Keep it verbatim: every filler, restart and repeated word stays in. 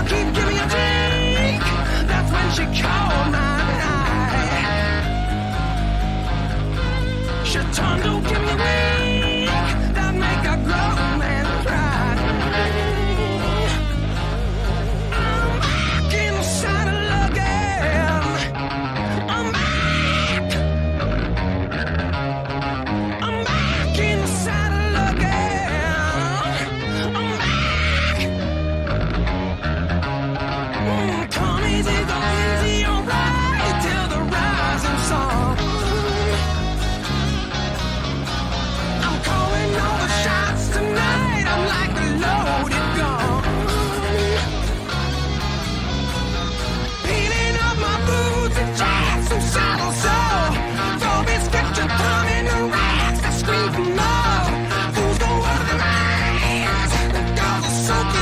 keep giving me a drink. That's when she called my eye. She turned to give me a wink that make a grown man cry. I'm back in the saddle again. I'm back. I'm back in the saddle again. I'm back. Mm, come easy, go easy, alright, till the rising sun. I'm calling all the shots tonight. I'm like a loaded gun. Peeling up my boots and jacks and saddles, so throw biscuits to thumb in the racks. I scream for more. Fools go over the lines. The girls are so